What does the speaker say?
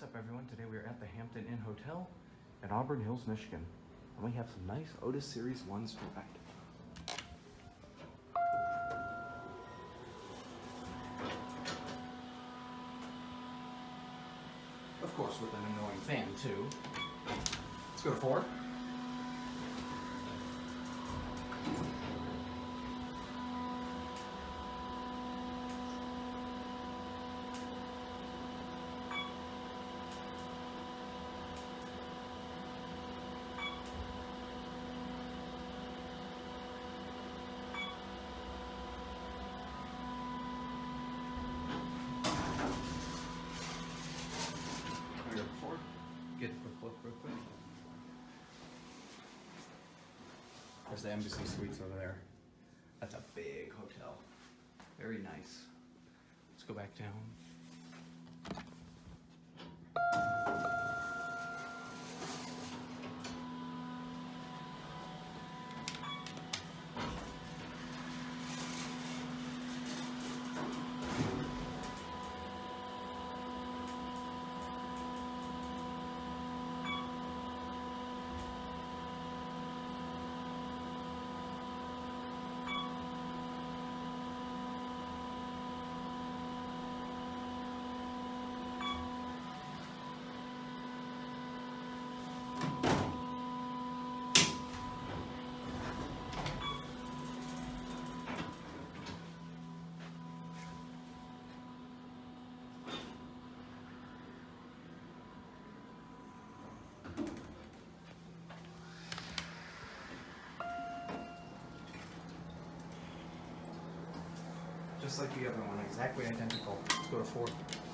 up, everyone? Today we are at the Hampton Inn Hotel in Auburn Hills, Michigan. And we have some nice Otis Series 1s to ride. Of course, with an annoying fan, too. Let's go to 4. Get a quick look real quick. There's the Embassy Suites over there. That's a big hotel. Very nice. Let's go back down. Just like the other one, exactly identical. Let's go to 4.